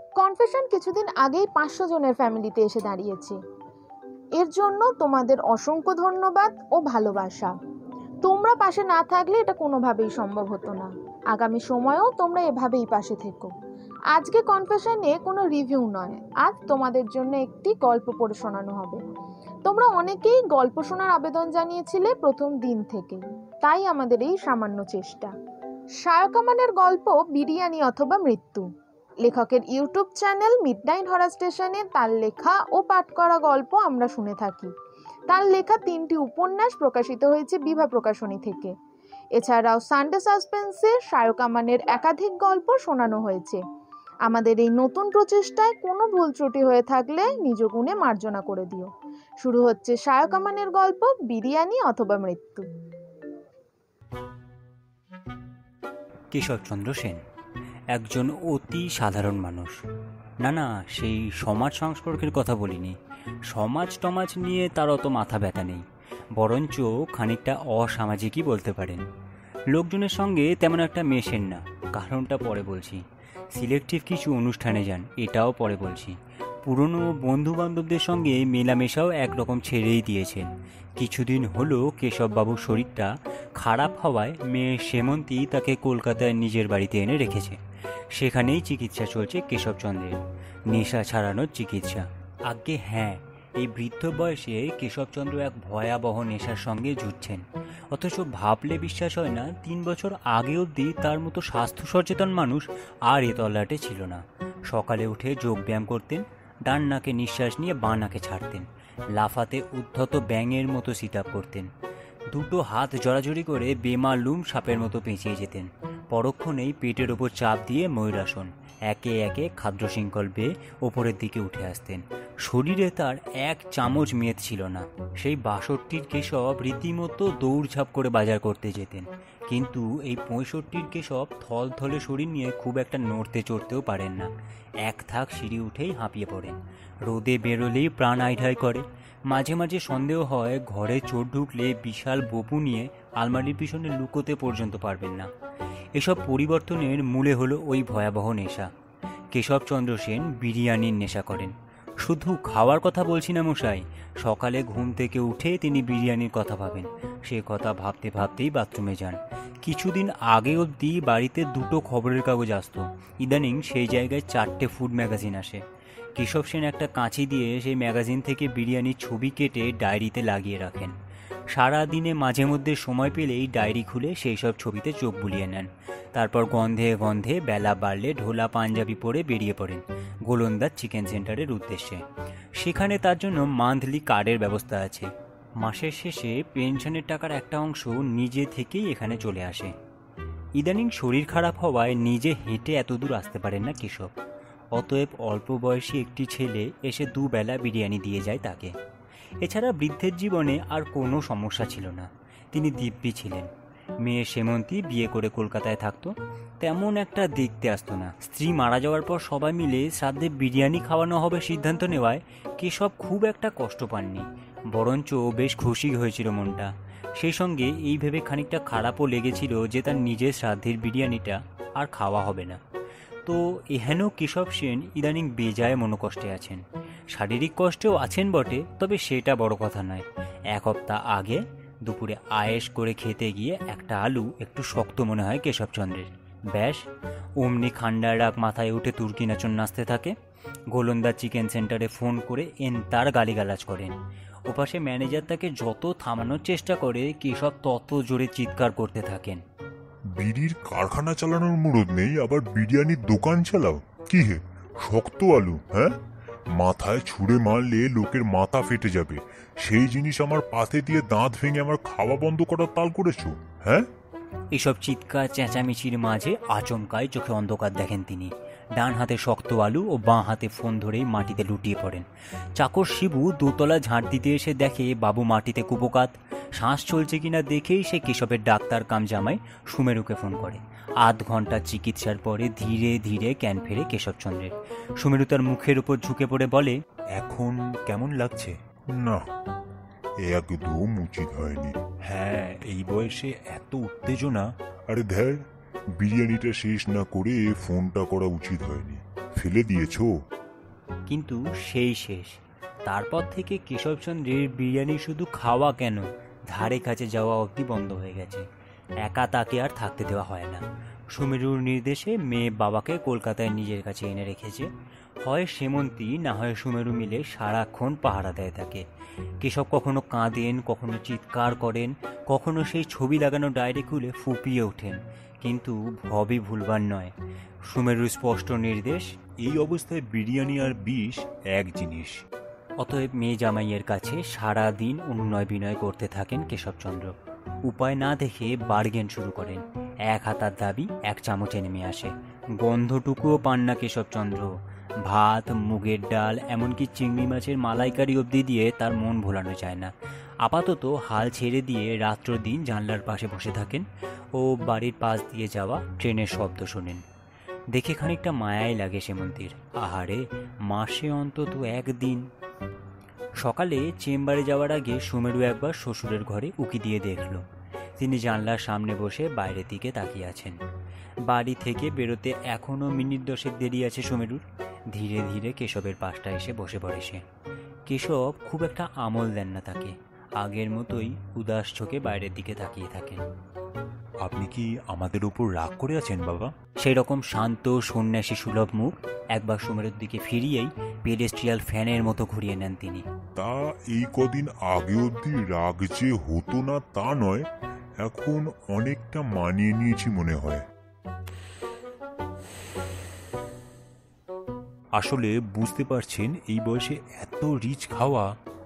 Confession কিছুদিন আগেই 500 জনের ফ্যামিলিতে এসে দাঁড়িয়েছে। এর জন্য তোমাদের অসংখ্য ধন্যবাদ ও ভালোবাসা। তোমরা পাশে না থাকলে এটা কোনোভাবেই সম্ভব হতো না। আগামী সময়েও তোমরা এভাবেই পাশে থেকো। আজকে কনফেশনে কোনো রিভিউ নয়, আজ তোমাদের জন্য একটি গল্প পড়ে শোনানো হবে। তোমরা অনেকেই গল্প শোনার আবেদন জানিয়েছিলে প্রথম দিন থেকে, তাই আমাদের এই সামান্য চেষ্টা। শায়ক আমানের গল্প বিরিয়ানি অথবা মৃত্যু। লেখকের ইউটিউব চ্যানেল মিডনাইট হরার স্টেশনে তার লেখা ও পাঠ করা গল্প আমরা শুনে থাকি। তার লেখা 3টি উপন্যাস প্রকাশিত হয়েছে বিভা প্রকাশনী থেকে। এছাড়াও সানডে সাসপেন্সে শায়ক আমানের একাধিক গল্প শোনানো হয়েছে। আমাদের এই নতুন প্রচেষ্টায় কোনো ভুল ত্রুটি হয়ে থাকলে নিজ গুণে মার্জনা করে দিও। শুরু হচ্ছে শায়ক আমানের গল্প বিরিয়ানি অথবা মৃত্যু। কেশবচন্দ্র সেন একজন অতি সাধারণ মানুষ। না, সেই সমাজ সংস্পর্কের কথা বলিনি। সমাজ টমাজ নিয়ে তার অত মাথা ব্যথা নেই, বরঞ্চ খানিকটা অসামাজিকই বলতে পারেন। লোকজনের সঙ্গে তেমন একটা মেশেন না, কারণটা পরে বলছি। সিলেক্টিভ কিছু অনুষ্ঠানে যান, এটাও পরে বলছি। পুরনো বন্ধু বান্ধবদের সঙ্গে মেলামেশাও একরকম ছেড়েই দিয়েছেন। কিছুদিন হলো কেশববাবুর শরীরটা খারাপ হওয়ায় মেয়ে সেমন্তী তাকে কলকাতায় নিজের বাড়িতে এনে রেখেছে। সেখানেই চিকিৎসা চলছে কেশবচন্দ্রের, নেশা ছাড়ানোর চিকিৎসা। আজ্ঞে হ্যাঁ, এই বৃদ্ধ বয়সে কেশবচন্দ্র এক ভয়াবহ নেশার সঙ্গে যুঝছেন। অথচ ভাবলে বিশ্বাস হয় না, 3 বছর আগে অবধি তার মতো স্বাস্থ্য সচেতন মানুষ আর এ তল্লাটে ছিল না। সকালে উঠে যোগব্যায়াম করতেন, ডান নাকে নিঃশ্বাস নিয়ে বাঁ নাকে ছাড়তেন, লাফাতে উদ্ধত ব্যাঙের মতো সিট আপ করতেন, দুটো হাত জড়াজড়ি করে বেমালুম সাপের মতো পেঁচিয়ে যেতেন। পরক্ষণেই পেটের ওপর চাপ দিয়ে ময়ূরাসন, একে একে খাদ্য শৃঙ্খল বেয়ে ওপরের দিকে উঠে আসতেন। শরীরে তার 1 চামচ মেদ ছিল না। সেই 62-র কেশব রীতিমতো দৌড়ঝাঁপ করে বাজার করতে যেতেন, কিন্তু এই 65-র কেশব থলথলে শরীর নিয়ে খুব একটা নড়তে চড়তেও পারেন না। এক থাক সিঁড়ি উঠেই হাঁপিয়ে পড়েন, রোদে বেরোলেই প্রাণ আইঢাই করে। মাঝে মাঝে সন্দেহ হয় ঘরে চোর ঢুকলে বিশাল বপু নিয়ে আলমারির পিছনে লুকোতে পর্যন্ত পারবেন না। এসব পরিবর্তনের মূলে হলো ওই ভয়াবহ নেশা। কেশবচন্দ্র সেন বিরিয়ানির নেশা করেন। শুধু খাওয়ার কথা বলছি না মশাই, সকালে ঘুম থেকে উঠে তিনি বিরিয়ানির কথা ভাবেন। সে কথা ভাবতে ভাবতেই বাথরুমে যান। কিছুদিন আগে অবধি বাড়িতে 2টো খবরের কাগজ আসতো, ইদানিং সেই জায়গায় 4টে ফুড ম্যাগাজিন আসে। কেশব সেন একটা কাঁচি দিয়ে সেই ম্যাগাজিন থেকে বিরিয়ানির ছবি কেটে ডায়েরিতে লাগিয়ে রাখেন। সারা দিনে মাঝে মধ্যে সময় পেলেই ডায়েরি খুলে সেই সব ছবিতে চোখ বুলিয়ে নেন। তারপর গন্ধে গন্ধে বেলা বাড়লে ঢোলা পাঞ্জাবি পরে বেরিয়ে পড়েন গোলন্দাজ চিকেন সেন্টারের উদ্দেশ্যে। সেখানে তার জন্য মান্থলি কার্ডের ব্যবস্থা আছে। মাসের শেষে পেনশনের টাকার একটা অংশ নিজে থেকেই এখানে চলে আসে। ইদানিং শরীর খারাপ হওয়ায় নিজে হেঁটে এত দূর আসতে পারেন না কেশব। অতএব অল্প বয়সী একটি ছেলে এসে 2 বেলা বিরিয়ানি দিয়ে যায় তাকে। এছাড়া বৃদ্ধের জীবনে আর কোনো সমস্যা ছিল না, তিনি দিব্যি ছিলেন। মেয়ে সেমন্তী বিয়ে করে কলকাতায় থাকতো, তেমন একটা দেখতে আসতো না। স্ত্রী মারা যাওয়ার পর সবাই মিলে শ্রাদ্ধে বিরিয়ানি খাওয়ানো হবে সিদ্ধান্ত নেওয়ায় কেশব খুব একটা কষ্ট পাননি, বরঞ্চ বেশ খুশি হয়েছিল মনটা। সেই সঙ্গে এই ভেবে খানিকটা খারাপও লেগেছিল যে তার নিজের শ্রাদ্ধের বিরিয়ানিটা আর খাওয়া হবে না। তো এহেন কেশব সেন ইদানিং বেজায় মনোকষ্টে আছেন। শারীরিক কষ্টেও আছেন বটে, তবে সেটা বড় কথা নয়। 1 সপ্তাহ আগে দুপুরে আয়েশ করে খেতে গিয়ে একটা আলু একটু শক্ত মনে হয় কেশবচন্দ্রের। ব্যাস অমনি খান্ডার রাগ মাথায় উঠে তুর্কি নাচন নাচতে থাকে। গোলন্দাজ চিকেন সেন্টারে ফোন করে তার গালিগালাজ করেন। ওপাশে ম্যানেজার তাকে যত থামানোর চেষ্টা করে কেশব তত জোরে চিৎকার করতে থাকেন। বিড়ির কারখানা চালানোর মুরদ নেই, আবার বিরিয়ানির দোকান চালাও? কি হে, শক্ত আলু? হ্যাঁ, মাথায় ছুঁড়ে মারলে লোকের মাথা ফেটে যাবে, সেই জিনিস আমার পাতে দিয়ে দাঁত ভেঙে আমার খাওয়া বন্ধ করার তাল করেছো? হ্যাঁ? এসব চিৎকার চেঁচামেচির মাঝে আচমকায় চোখে অন্ধকার দেখেন তিনি। ডান হাতে শক্ত আলু ও বাঁ হাতে ফোন ধরেই মাটিতে লুটিয়ে পড়েন। চাকর শিবু দোতলা ঝাঁট দিতে এসে দেখে বাবু মাটিতে কুপোকাত। শ্বাস চলছে কিনা দেখেই সে কেশবের ডাক্তার কাম জামাই সুমেরুকে ফোন করে। 8 ঘন্টা চিকিৎসার পরে ধীরে ধীরে জ্ঞান ফেরে কেশবচন্দ্রের। সুমেরু তার মুখের উপর ঝুঁকে পড়ে বলে, এখন কেমন লাগছে? না, একদম উচিত হয়নি। হ্যাঁ, এই বয়সে এত উত্তেজনা। আরে ধ্যার, বিরিয়ানিটা শেষ না করে ফোনটা করা উচিত হয়নি। ফেলে দিয়েছো? কিন্তু সেই শেষ। তারপর থেকে কেশবচন্দ্রের বিরিয়ানি শুধু খাওয়া কেন, ধারে কাছে যাওয়া অবধি বন্ধ হয়ে গেছে। একা তাকে আর থাকতে দেওয়া হয় না। সুমেরুর নির্দেশে মেয়ে বাবাকে কলকাতায় নিজের কাছে এনে রেখেছে। হয় সেমন্তী না হয় সুমেরু মিলে সারাক্ষণ পাহারা দেয় তাকে। কেশব কখনো কাঁদেন, কখনো চিৎকার করেন, কখনো সেই ছবি লাগানো ডায়েরি খুলে ফুপিয়ে ওঠেন, কিন্তু ভবই ভুলবার নয়। সুমেরুর স্পষ্ট নির্দেশ, এই অবস্থায় বিরিয়ানি আর বিষ এক জিনিস। অতএব মেয়ে জামাইয়ের কাছে সারা দিন অনুনয় বিনয় করতে থাকেন কেশবচন্দ্র। উপায় না দেখে বার্গেন শুরু করেন। এক হাতার দাবি 1 চামচে নেমে আসে। গন্ধটুকুও পান না কেশবচন্দ্র। ভাত, মুগের ডাল, এমনকি চিংড়ি মাছের মালাইকারি অবধি দিয়ে তার মন ভোলানো যায় না। আপাতত হাল ছেড়ে দিয়ে রাত্র দিন জানলার পাশে বসে থাকেন ও বাড়ির পাশ দিয়ে যাওয়া ট্রেনের শব্দ শোনেন। দেখে খানিকটা মায়াই লাগে সেমন্তীর। আহারে, মাসে অন্তত একদিন। সকালে চেম্বারে যাওয়ার আগে সুমেরু একবার শ্বশুরের ঘরে উকি দিয়ে দেখল। তিনি জানলার সামনে বসে বাইরের দিকে তাকিয়ে আছেন। বাড়ি থেকে বেরোতে এখনও মিনিট 10 দেরি আছে সুমেরুর। ধীরে ধীরে কেশবের পাশটা এসে বসে পড়ে সে। কেশব খুব একটা আমল দেন না তাকে। আগের মতোই উদাস চোখে বাইরের দিকে তাকিয়ে থাকেন। আপনি কি আমাদের উপর রাগ করে আছেন বাবা? সেই রকম শান্ত সন্ন্যাসী সুলভ মুখ একবার সুমেরুর দিকে ফিরিয়েই পেডেস্ট্রিয়াল ফ্যানের মতো ঘুরিয়ে নেন তিনি। তা এই কদিন আগে অবধি রাগ যে হতো না তা নয়, এখন অনেকটা মানিয়ে নিয়েছি মনে হয়। আসলে বুঝতে পারছেন এই বয়সে এত রিচ খাওয়া।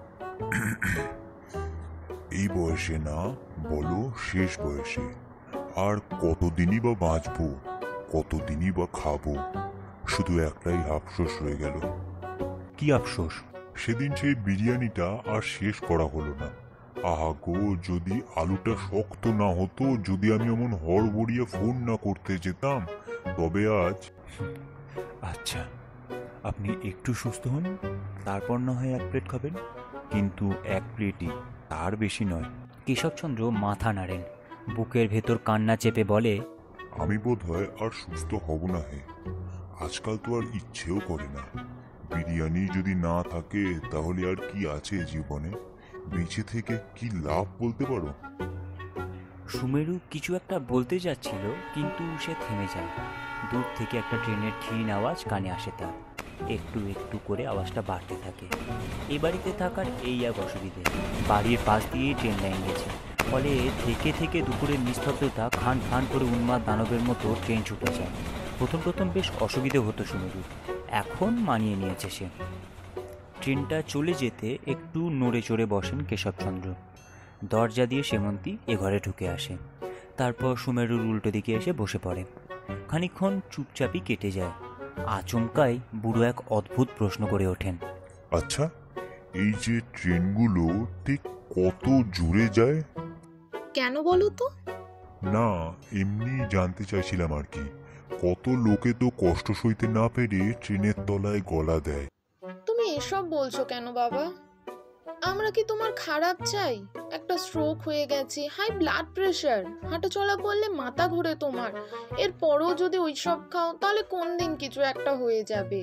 এই বয়সে না, বলো শেষ বয়সে। আর কতদিনই বা বাঁচবো, কতদিনই বা খাবো। শুধু একটাই আফসোস রয়ে গেল। কি আফসোস? সেদিন সেই বিরিয়ানিটা আর শেষ করা হলো না। আহা গো, যদি আলুটা শক্ত না হতো, যদি আমি এমন হড়বড়িয়ে ফোন না করতে যেতাম, তবে আজ। আচ্ছা, আপনি একটু সুস্থ হন, তারপর না হয় 1 প্লেট খাবেন, কিন্তু 1 প্লেটই, তার বেশি নয়। কেশবচন্দ্র মাথা নাড়েন, বুকের ভেতর কান্না চেপে বলে, আমি বোধ হয় আর সুস্থ হব না হে। আজকাল তো আর ইচ্ছেও করে না। বিরিয়ানি যদি না থাকে তাহলে আর কি আছে জীবনে? বেঁচে থেকে কি লাভ বলতে পারো? সুমেরু কিছু একটা বলতে যাচ্ছিল, কিন্তু সে থেমে যায়। দূর থেকে একটা ট্রেনের ক্ষীণ আওয়াজ কানে আসে তার। একটু একটু করে আওয়াজটা বাড়তে থাকে। এই বাড়িতে থাকার এই এক অসুবিধে, বাড়ির পাশ দিয়েই ট্রেন লাইন গেছে। ফলে থেকে থেকে দুপুরের নিস্তব্ধতা খান খান করে উন্মাদ দানবের মতো ট্রেন ছুটে যায়। প্রথম প্রথম বেশ অসুবিধে হতো সুমেরু, এখন মানিয়ে নিয়েছে সে। ট্রেনটা চলে যেতে একটু নড়ে চড়ে বসেন কেশবচন্দ্র। দরজা দিয়ে সেমন্তী এ ঘরে ঢুকে আসে। তারপর সুমেরুর উল্টো দিকে এসে বসে পড়ে। খানিকক্ষণ চুপচাপই কেটে যায়। আচমকাই বুড়ো এক অদ্ভুত প্রশ্ন করে ওঠেন। আচ্ছা, এই যে ট্রেনগুলো ঠিক কত জোরে যায়? কেন বলো তো? না, এমনি জানতে চাইছিলাম আর কি। কত লোকে তো কষ্ট সইতে না পেরে ট্রেনের তলায় গলা দেয়। তুমি এসব বলছো কেন বাবা? আমরা কি তোমার খারাপ চাই? একটা স্ট্রোক হয়ে গেছে, হাই ব্লাড প্রেশার, হাঁটা চলা করলে মাথা ঘোরে তোমার, এরপরও যদি ওইসব খাও তাহলে কোন দিন কিছু একটা হয়ে যাবে।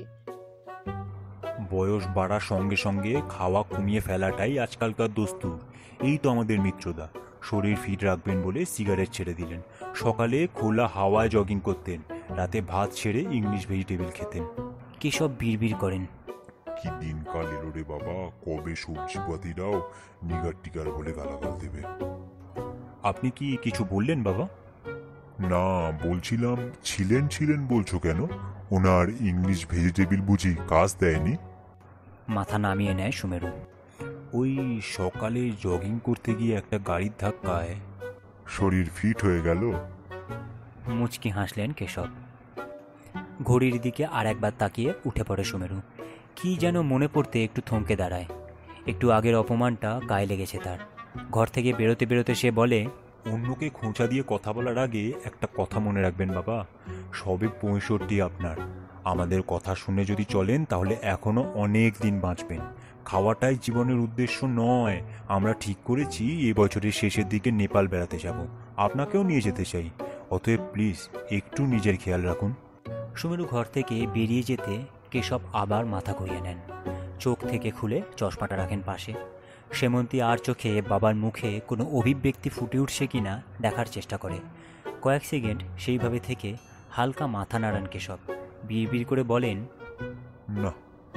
বয়স বাড়ার সঙ্গে সঙ্গে খাওয়া কমিয়ে ফেলাটাই আজকালকার দস্তুর। এই তো আমাদের মিত্রদা, শরীর ফিট রাখবেন বলে সিগারেট ছেড়ে দিলেন, সকালে খোলা হাওয়ায় জগিং করতেন, রাতে ভাত ছেড়ে ইংলিশ ভেজিটেবল খেতেন। কেশব বিড়বিড় করেন, কি দিনকাল এলো রে বাবা, কবে সবজিপাতিরাও নিগার টিগার বলে গালাগাল দেবে। আপনি কি কিছু বললেন বাবা? না, বলছিলাম ছিলেন বলছো কেন? ওনার ইংলিশ ভেজিটেবল বুঝি কাজ দেয়নি? মাথা নামিয়ে নেয় সুমেরু। ওই সকালে জগিং করতে গিয়ে একটা গাড়ির ধাক্কায় শরীর ফিট হয়ে গেল। মুচকি হাসলেন কেশব। ঘড়ির দিকে আর একবার তাকিয়ে উঠে পড়ে সুমেরু। কি যেন মনে পড়তে একটু থমকে দাঁড়ায়। একটু আগের অপমানটা গায়ে লেগেছে তার। ঘর থেকে বেরোতে বেরোতে সে বলে, অন্যকে খোঁচা দিয়ে কথা বলার আগে একটা কথা মনে রাখবেন বাবা, সবে 65 আপনার। আমাদের কথা শুনে যদি চলেন তাহলে এখনো অনেক দিন বাঁচবেন। খাওয়াটাই জীবনের উদ্দেশ্য নয়। আমরা ঠিক করেছি এই বছরের শেষের দিকে নেপাল বেড়াতে যাব, আপনাকেও নিয়ে যেতে চাই। অতএব প্লিজ একটু নিজের খেয়াল রাখুন। সুমেরু ঘর থেকে বেরিয়ে যেতে কেশব আবার মাথা ঘুরিয়ে নেন। চোখ থেকে খুলে চশমাটা রাখেন পাশে। সেমন্তী আর চোখে বাবার মুখে কোনো অভিব্যক্তি ফুটে উঠছে কিনা দেখার চেষ্টা করে। কয়েক সেকেন্ড সেইভাবে থেকে হালকা মাথা নাড়ান কেশব। বিড়বিড় করে বলেন, না,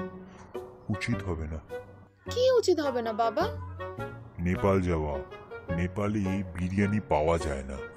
উচিত হবে না। কি উচিত হবে না বাবা? নেপাল যাওয়া। নেপালে বিরিয়ানি পাওয়া যায় না।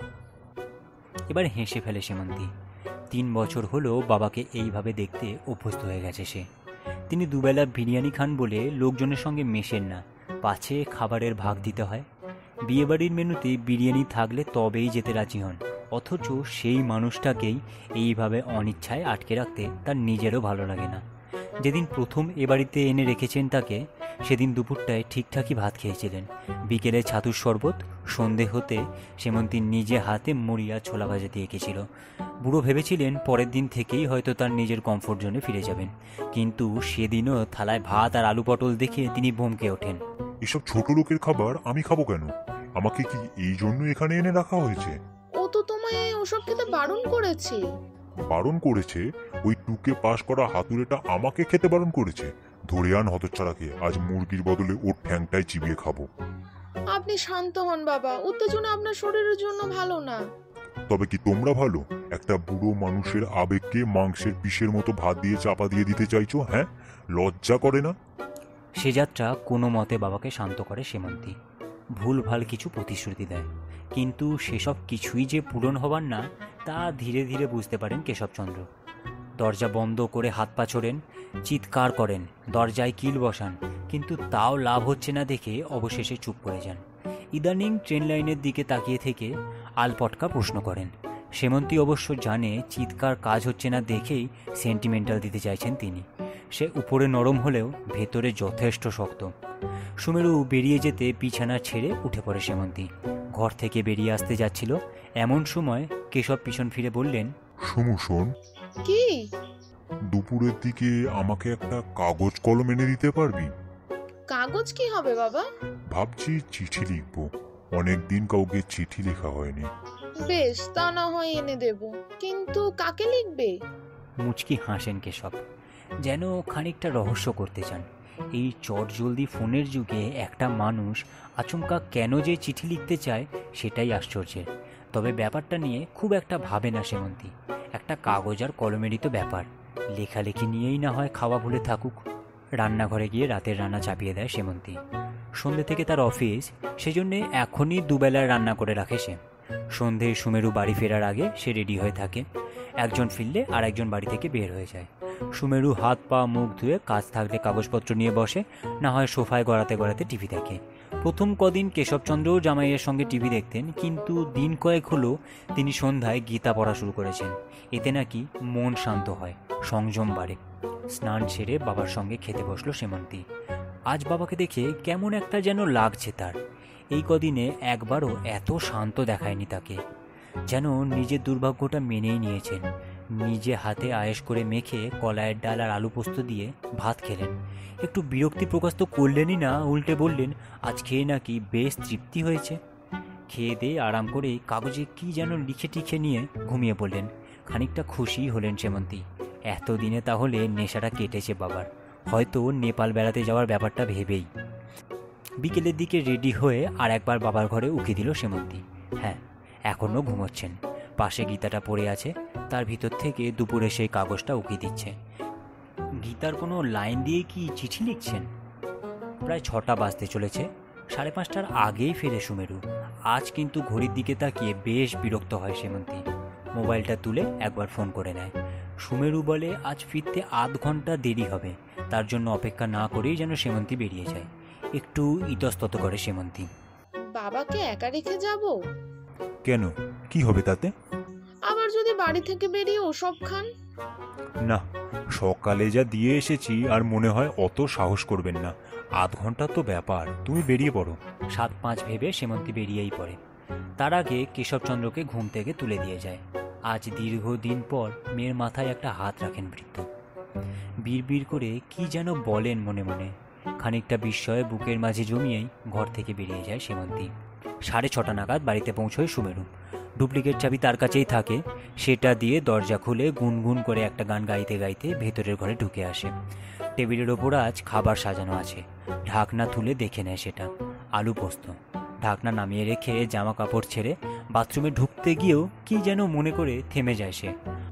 এবার হেসে ফেলে সেমন্তী। 3 বছর হলো বাবাকে এইভাবে দেখতে অভ্যস্ত হয়ে গেছে সে। তিনি দুবেলা বিরিয়ানি খান বলে লোকজনের সঙ্গে মেশেন না, পাছে খাবারের ভাগ দিতে হয়। বিয়েবাড়ির মেনুতে বিরিয়ানি থাকলে তবেই যেতে রাজি হন, অথচ সেই মানুষটাকেই এইভাবে অনিচ্ছায় আটকে রাখতে তার নিজেরও ভালো লাগে না। যেদিন প্রথম এ বাড়িতে এনে রেখেছেন তাকে, সেদিন দুপুরটায় ঠিকঠাকই ভাত খেয়েছিলেন। বিকেলে ছাতুর শরবত, সন্ধে হতে সেমন্তী নিজে হাতে মুড়িয়া ছোলা ভাজা দিয়ে এঁকেছিল। বুড়ো ভেবেছিলেন পরের দিন থেকেই হয়তো তার নিজের কমফোর্ট জোনে ফিরে যাবেন, কিন্তু সেদিনও থালায় ভাত আর আলু পটল দেখে তিনি ভমকে ওঠেন। এসব ছোট লোকের খাবার আমি খাবো কেন? আমাকে কি এই জন্য এখানে এনে রাখা হয়েছে? ও তো তোমায় ওসব খেতে বারণ করেছে। বারণ করেছে? ওই টুকে পাশ করা হাতুড়েটা আমাকে খেতে বারণ করেছে? ধরে আন হতচ্ছাড়াকে, আজ মুরগির বদলে ওর ঠ্যাংটাই চিবিয়ে খাবো। আপনি শান্ত হন বাবা, উত্তেজনা আপনার শরীরের জন্য ভালো না। তবে কি তোমরা ভালো? একটা বুড়ো মানুষের আবেগকে মাংসের পিসের মতো ভাত দিয়ে চাপা দিয়ে দিতে চাইছো? হ্যাঁ, লজ্জা করে না? সে যাত্রা কোনো মতে বাবাকে শান্ত করে সেমন্তী। ভুলভাল কিছু প্রতিশ্রুতি দেয়, কিন্তু সেসব কিছুই যে পূরণ হবার না তা ধীরে ধীরে বুঝতে পারেন কেশবচন্দ্র। দরজা বন্ধ করে হাত পা ছোড়েন, চিৎকার করেন, দরজায় কিল বসান, কিন্তু তাও লাভ হচ্ছে না দেখে অবশেষে চুপ করে যান। ইদানিং ট্রেন লাইনের দিকে তাকিয়ে থেকে আলপটকা প্রশ্ন করেন। সেমন্তী অবশ্য জানে চিৎকার কাজ হচ্ছে না দেখেই সেন্টিমেন্টাল দিতে চাইছেন তিনি। সে উপরে নরম হলেও ভেতরে যথেষ্ট শক্ত। সুমেরু বেরিয়ে যেতে বিছানা ছেড়ে উঠে পড়ে সেমন্তী। ঘর থেকে বেরিয়ে আসতে যাচ্ছিল, এমন সময় কেশব পিছন ফিরে বললেন, সুমু শোন, কি? দুপুরের দিকে আমাকে একটা কাগজ কলম এনে দিতে পারবি? কাগজ কি হবে বাবা? ভাবছি চিঠি লিখবো, অনেকদিন কাউকে চিঠি লেখা হয়নি। বেশ, তা না হয় এনে দেব, কিন্তু কাকে লিখবে? মুচকি হাসেন কেশব, যেন খানিকটা রহস্য করতে চান। এই চটজলদি ফোনের যুগে একটা মানুষ আচমকা কেন যে চিঠি লিখতে চায় সেটাই আশ্চর্যের। তবে ব্যাপারটা নিয়ে খুব একটা ভাবে না সেমন্তী। একটা কাগজ আর কলমেরই তো ব্যাপার, লেখালেখি নিয়েই না হয় খাওয়া ভুলে থাকুক। রান্নাঘরে গিয়ে রাতের রান্না চাপিয়ে দেয় সেমন্তী। সন্ধ্যে থেকে তার অফিস, সেজন্যে এখনই দুবেলার রান্না করে রাখে সে। সন্ধে সুমেরু বাড়ি ফেরার আগে সে রেডি হয়ে থাকে। একজন ফিরলে আর একজন বাড়ি থেকে বের হয়ে যায়। সুমেরু হাত পা মুখ ধুয়ে কাজ থাকলে কাগজপত্র নিয়ে বসে, না হয় সোফায় গড়াতে গড়াতে টিভি দেখে। প্রথম কদিন কেশবচন্দ্রও জামাইয়ের সঙ্গে টিভি দেখতেন, কিন্তু দিন কয়েক হলো তিনি সন্ধ্যায় গীতা পড়া শুরু করেছেন। এতে নাকি মন শান্ত হয়, সংযম বাড়ে। স্নান সেরে বাবার সঙ্গে খেতে বসলো সেমন্তী। আজ বাবাকে দেখে কেমন একটা যেন লাগছে তার। এই কদিনে একবারও এত শান্ত দেখায়নি তাকে, যেন নিজের দুর্ভাগ্যটা মেনেই নিয়েছেন। নিজে হাতে আয়েশ করে মেখে কলাইয়ের ডাল আর আলু পোস্ত দিয়ে ভাত খেলেন। একটু বিরক্তি প্রকাশ তো করলেনই না, উল্টে বললেন আজ খেয়ে নাকি বেশ তৃপ্তি হয়েছে। খেয়ে দিয়ে আরাম করে কাগজে কি যেন লিখে টিখে নিয়ে ঘুমিয়ে পড়লেন। খানিকটা খুশি হলেন সেমন্তী। এতদিনে তাহলে নেশাটা কেটেছে বাবার, হয়তো নেপাল বেড়াতে যাওয়ার ব্যাপারটা ভেবেই। বিকেলের দিকে রেডি হয়ে আর একবার বাবার ঘরে উকি দিল সেমন্তী। হ্যাঁ, এখনও ঘুমোচ্ছেন। পাশে গীতাটা পড়ে আছে, তার ভিতর থেকে দুপুরে সেই কাগজটা উকি দিচ্ছে। গীতার কোনো লাইন দিয়ে কি চিঠি লিখছেন? প্রায় 6টা বাজতে চলেছে। 5:30টার আগেই ফেরে সুমেরু। আজ কিন্তু ঘড়ির দিকে তাকিয়ে বেশ বিরক্ত হয় সেমন্তী। মোবাইলটা তুলে একবার ফোন করে নেয়। সুমেরু বলে আজ ফিরতে আধ ঘন্টা দেরি হবে, তার জন্য অপেক্ষা না করেই যেন সেমন্তী বেরিয়ে যায়। একটু ইতস্তত করে সেমন্তী। বাবাকে একা রেখে যাব? কেন, কি হবে তাতে? আবার যদি বাড়ি থেকে বেরিয়ে ওসব খান? না, সকালে যা দিয়ে এসেছি আর মনে হয় অত সাহস করবেন না। আধ ঘন্টা তো ব্যাপার, তুমি বেরিয়ে পড়ো। 7-5 ভেবে সেমন্তী বেরিয়েই পড়ে। তার আগে কেশবচন্দ্রকে ঘুম থেকে তুলে দিয়ে যায়। আজ দীর্ঘদিন পর মেয়ের মাথায় একটা হাত রাখেন বৃদ্ধ। বিড়বিড় করে কি যেন বলেন মনে মনে। খানিকটা বিস্ময়ে বুকের মাঝে জমিয়েই ঘর থেকে বেরিয়ে যায় সেমন্তী। 6:30 নাগাদ বাড়িতে পৌঁছয় সুমেরু। ডুপ্লিকেট চাবি তার কাছেই থাকে, সেটা দিয়ে দরজা খুলে গুনগুন করে একটা গান গাইতে গাইতে ভেতরের ঘরে ঢুকে আসে। টেবিলের ওপর আজ খাবার সাজানো আছে। ঢাকনা তুলে দেখে নেয় সেটা আলু পোস্ত। ঢাকনা নামিয়ে রেখে জামা কাপড় ছেড়ে বাথরুমে ঢুকতে গিয়েও কি যেন মনে করে থেমে যায় সে।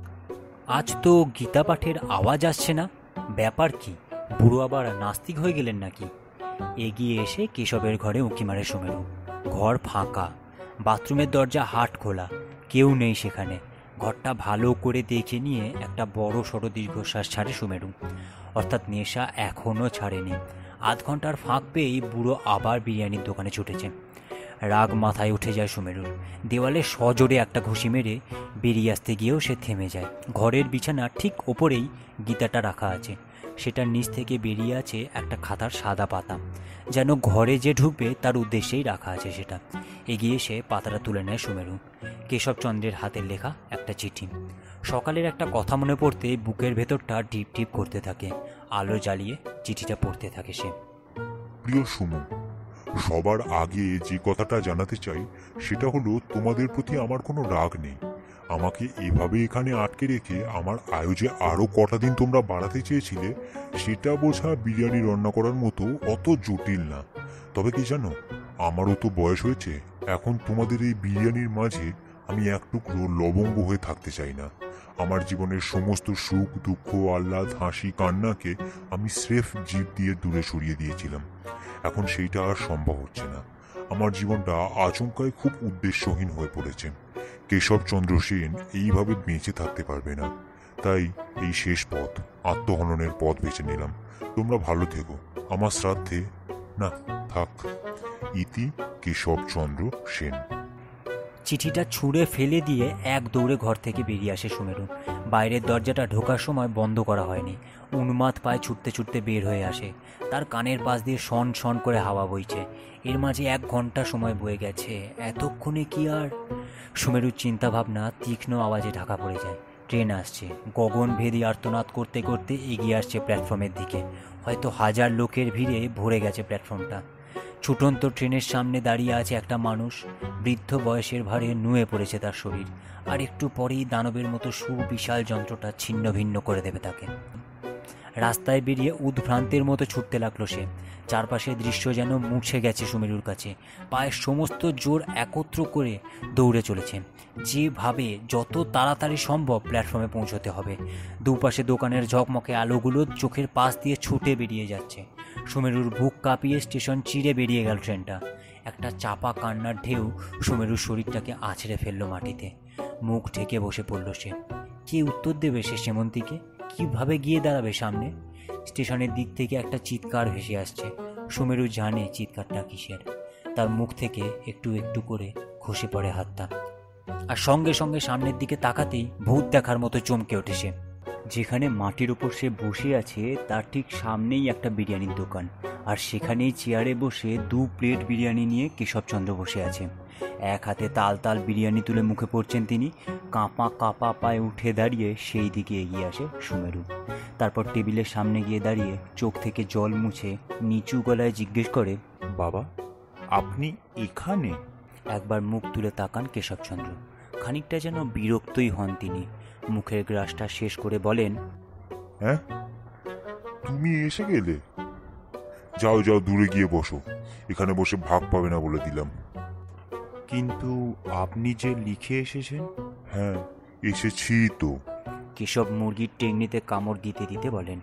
আজ তো গীতা পাঠের আওয়াজ আসছে না, ব্যাপার কি? বুড়ো আবার নাস্তিক হয়ে গেলেন নাকি? এগিয়ে এসে কেশবের ঘরে উঁকি মারে সুমেরু। ঘর ফাঁকা, বাথরুমের দরজা হাট খোলা, কেউ নেই সেখানে। ঘরটা ভালো করে দেখে নিয়ে একটা বড় সড়ো দীর্ঘশ্বাস ছাড়ে সুমেরু। অর্থাৎ নেশা এখনও ছাড়েনি। আধ ঘন্টার ফাঁক পেয়েই বুড়ো আবার বিরিয়ানির দোকানে ছুটেছে। রাগ মাথায় উঠে যায় সুমেরুর। দেওয়ালে সজোরে একটা ঘুষি মেরে বেরিয়ে আসতে গিয়েও সে থেমে যায়। ঘরের বিছানার ঠিক ওপরেই গীতাটা রাখা আছে। সেটার নিচ থেকে বেরিয়ে আছে একটা খাতার সাদা পাতা, যেন ঘরে যে ঢুকবে তার উদ্দেশ্যেই রাখা আছে সেটা। এগিয়ে এসে পাতাটা তুলে নেয় সুমেরু। কেশবচন্দ্রের হাতের লেখা একটা চিঠি। সকালের একটা কথা মনে পড়তে বুকের ভেতরটা টিপ টিপ করতে থাকে। আলো জ্বালিয়ে চিঠিটা পড়তে থাকে সে। প্রিয় সুমন, সবার আগে যে কথাটা জানাতে চাই সেটা হলো তোমাদের প্রতি আমার কোনো রাগ নেই। আমাকে এভাবে এখানে আটকে রেখে আমার আয়ু যে আরও কটা দিন তোমরা বাড়াতে চেয়েছিলে সেটা বোঝা বিরিয়ানি রান্না করার মতো অত জটিল না। তবে কি জানো, আমারও তো বয়স হয়েছে। এখন তোমাদের এই বিরিয়ানির মাঝে আমি এক টুকরো লবঙ্গ হয়ে থাকতে চাই না। আমার জীবনের সমস্ত সুখ দুঃখ আহ্লাদ হাসি কান্নাকে আমি স্রেফ জিভ দিয়ে দূরে সরিয়ে দিয়েছিলাম। এখন সেইটা আর সম্ভব হচ্ছে না। আমার জীবনটা আচমকায় খুব উদ্দেশ্যহীন হয়ে পড়েছে। কেশবচন্দ্র সেন এইভাবে বেঁচে থাকতে পারবে না। তাই এই শেষ পথ, আত্মহননের পথ বেছে নিলাম। তোমরা ভালো থেকো। আমার শ্রাদ্ধে না থাক। ইতি কেশবচন্দ্র সেন। চিঠিটা ছুঁড়ে ফেলে দিয়ে এক দৌড়ে ঘর থেকে বেরিয়ে আসে সুমেরু। বাইরের দরজাটা ঢোকার সময় বন্ধ করা হয়নি। উন্মাদ পায়ে ছুটতে ছুটতে বের হয়ে আসে। তার কানের পাশ দিয়ে শন শন করে হাওয়া বইছে। এর মাঝে 1 ঘন্টা সময় বয়ে গেছে। এতক্ষণে কি আর? সুমেরুর চিন্তাভাবনা তীক্ষ্ণ আওয়াজে ঢাকা পড়ে যায়। ট্রেন আসছে। গগনভেদী আর্তনাদ করতে করতে এগিয়ে আসছে প্ল্যাটফর্মের দিকে। হয়তো 1000 লোকের ভিড়ে ভরে গেছে প্ল্যাটফর্মটা। ছুটন্ত ট্রেনের সামনে দাঁড়িয়ে আছে একটা মানুষ। বৃদ্ধ বয়সের ভারে নুয়ে পড়েছে তার শরীর। আর একটু পরেই দানবের মতো সুবিশাল যন্ত্রটা ছিন্ন ভিন্ন করে দেবে তাকে। রাস্তায় বেরিয়ে উদ্ভ্রান্তের মতো ছুটতে লাগলো সে। চারপাশের দৃশ্য যেন মুছে গেছে সুমেরুর কাছে। পায়ের সমস্ত জোর একত্র করে দৌড়ে চলেছে। যেভাবে যত তাড়াতাড়ি সম্ভব প্ল্যাটফর্মে পৌঁছতে হবে। দুপাশে দোকানের ঝকমকে আলোগুলো চোখের পাশ দিয়ে ছুটে বেরিয়ে যাচ্ছে। সুমেরুর বুক কাঁপিয়ে স্টেশন চিরে বেরিয়ে গেল ট্রেনটা। একটা চাপা কান্নার ঢেউ সুমেরুর শরীরটাকে আছড়ে ফেললো মাটিতে। মুখ ঢেকে বসে পড়ল সে। কে উত্তর দেবে সে সেমন্তীকে? কিভাবে গিয়ে দাঁড়াবে সামনে? স্টেশনের দিক থেকে একটা চিৎকার ভেসে আসছে। সুমেরু জানে চিৎকারটা কিসের। তার মুখ থেকে একটু একটু করে খসে পড়ে হাতটা। আর সঙ্গে সঙ্গে সামনের দিকে তাকাতেই ভূত দেখার মতো চমকে ওঠে সে। যেখানে মাটির ওপর সে বসে আছে তার ঠিক সামনেই একটা বিরিয়ানির দোকান। আর সেখানেই চেয়ারে বসে 2 প্লেট বিরিয়ানি নিয়ে কেশবচন্দ্র বসে আছে। এক হাতে তাল তাল বিরিয়ানি তুলে মুখে পড়ছেন তিনি। কাঁপা কাঁপা পায়ে উঠে দাঁড়িয়ে সেই দিকে এগিয়ে আসে সুমেরু। তারপর টেবিলের সামনে গিয়ে দাঁড়িয়ে চোখ থেকে জল মুছে নিচু গলায় জিজ্ঞেস করে, বাবা, আপনি এখানে? একবার মুখ তুলে তাকান কেশবচন্দ্র। খানিকটা যেন বিরক্তই হন তিনি। মুখের গ্রাসটা শেষ করে বলেন, হ্যাঁ, তুমি এসে গেলে? যাও যাও, দূরে গিয়ে বসো। এখানে বসে ভাগ পাবে না বলে দিলাম। কিন্তু আপনি যে লিখে এসেছেন। হ্যাঁ, এসেছি তো। কেশব মুরগির টেকনিতে কামড় দিতে দিতে বলেন,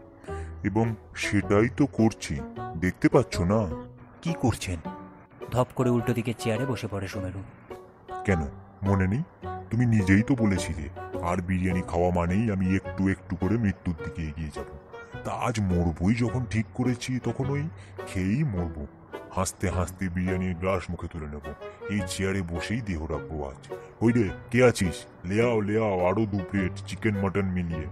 এবং সেটাই তো করছি, দেখতে পাচ্ছ না? কি করছেন? ধপ করে উল্টো দিকে চেয়ারে বসে পড়ে সুমেরু। কেন মনে নেই? তুমি নিজেই তো বলেছিলে আর বিরিয়ানি খাওয়া মানেই আমি একটু একটু করে মৃত্যুর দিকে এগিয়ে যাব। তা আজ মরবই যখন ঠিক করেছি, তখন ওই খেয়েই মরবো। হাসতে হাসতে বিরিয়ানির গ্লাস মুখে তুলে নেব। এই চেয়ারে বসেই দেহ রাখবো আজ। ওই রে, কে আছিস? লেয়াও লেয়াও আরো 2 প্লেট চিকেন মাটন মিলিয়ে।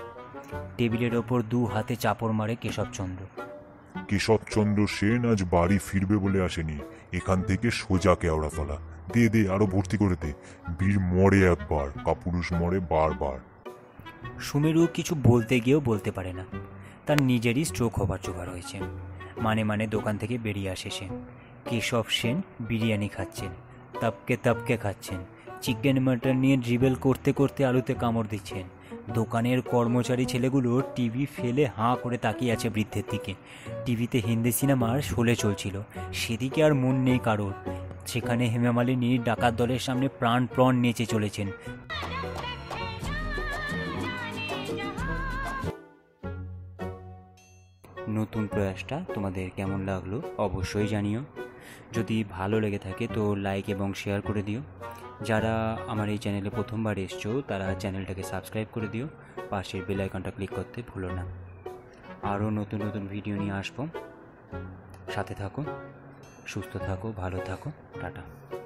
টেবিলের ওপর 2 হাতে চাপড় মারে কেশবচন্দ্র। কেশবচন্দ্র সেন আজ বাড়ি ফিরবে বলে আসেনি, এখান থেকে সোজা কেওড়াতলা। দে দে, আরো ভর্তি করে দে। বীর মরে একবার, কাপুরুষ মরে বারবার। সুমেরু কিছু বলতে গিয়েও বলতে পারে না। তার নিজেরই স্ট্রোক হবার জোগাড় হয়েছে। মানে দোকান থেকে বেরিয়ে আসে সে। কেশব সেন বিরিয়ানি খাচ্ছেন, তপকে তপকে খাচ্ছেন, চিকেন মাটন নিয়ে ড্রিবেল করতে করতে আলুতে কামড় দিচ্ছেন। দোকানের কর্মচারী ছেলেগুলো টিভি ফেলে হাঁ করে তাকিয়ে আছে বৃদ্ধের দিকে। টিভিতে হিন্দি সিনেমার শোলে চলছিল, সেদিকে আর মন নেই কারোর। সেখানে হেমা মালিনী ডাকাত দলের সামনে প্রাণ নেচে চলেছেন। নতুন প্রয়াসটা তোমাদের কেমন লাগলো অবশ্যই জানিও। যদি ভালো লেগে থাকে তো লাইক এবং শেয়ার করে দিও। যারা আমার এই চ্যানেলে প্রথমবার এসছো তারা চ্যানেলটাকে সাবস্ক্রাইব করে দিও, পাশের বেল আইকনটা ক্লিক করতে ভুলো না। আরও নতুন নতুন ভিডিও নিয়ে আসবো, সাথে থাকো, সুস্থ থাকো, ভালো থাকো, টাটা।